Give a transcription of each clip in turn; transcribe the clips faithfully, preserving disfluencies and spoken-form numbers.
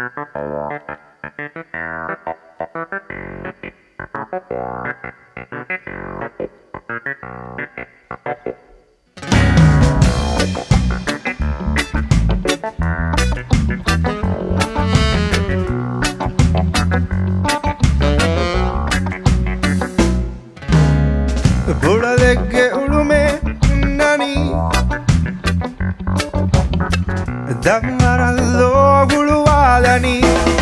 ಬುಡದೆಗ್ಗೆ ಉಳುಮೆ ನನಿ ದಂಗರಲ್ಲೋ ಗುಳುವಾలని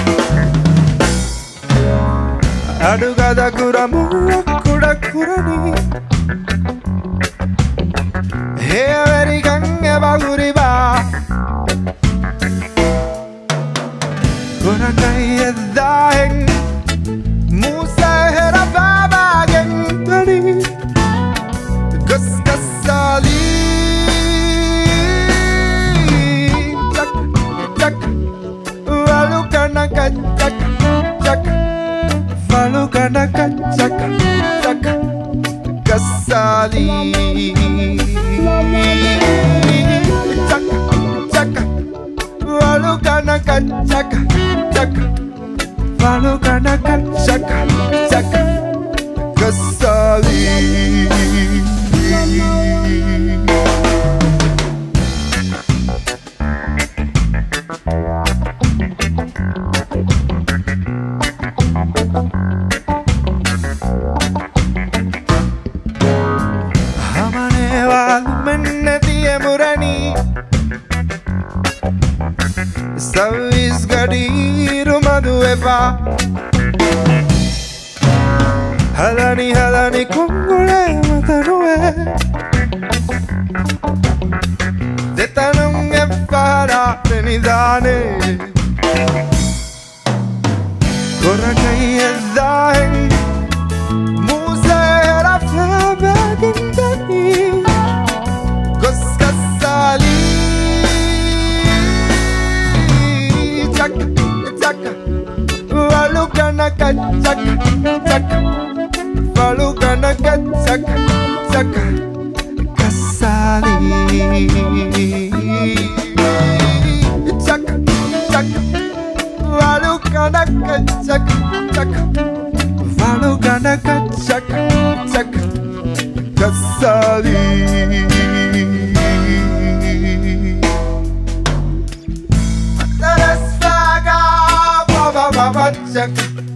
అడుగద గురముల కుడకురని హేవరి గంగె బగురిబా కురకయ్యదాహెం మూసహెర బాబాగెంతని గస్గస్సాలి చక్ చక్ వలుకనక చక్ చక్ వలుకనక చక్ చక్ గస్సాలి చక్ చక్ వలుకనక చక్ చక్ వలుకనక చక్ చక్ గస్సాలి Savis gadiru madueva Halani halani kongole matanue Detanum e fara tenidane Korakai e dahen Muse rafa bagindani Goskasali Chak, chak, valukana chak, chak, valukana chak, chak, kasali. Chak, chak, valukana chak, chak, valukana chak, chak, kasali. Chak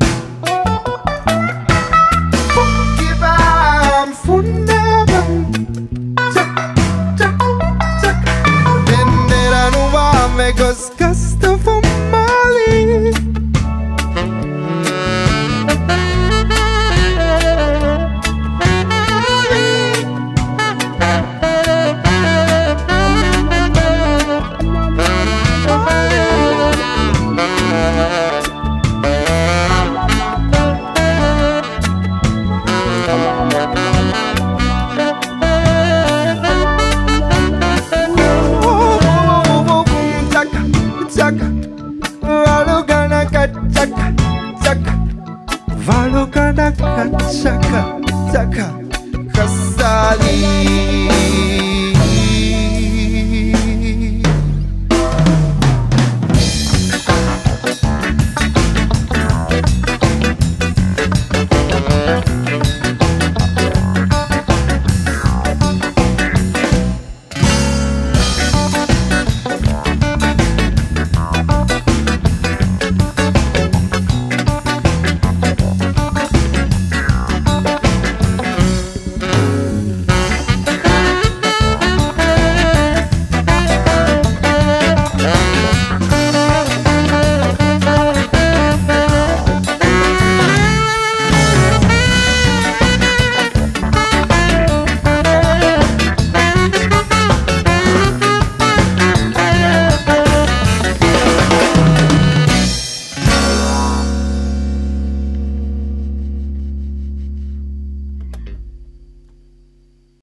Kibam fundaban Chak, chak, chak Vendera numa me goscasta famali Valukana chaka chaka kasali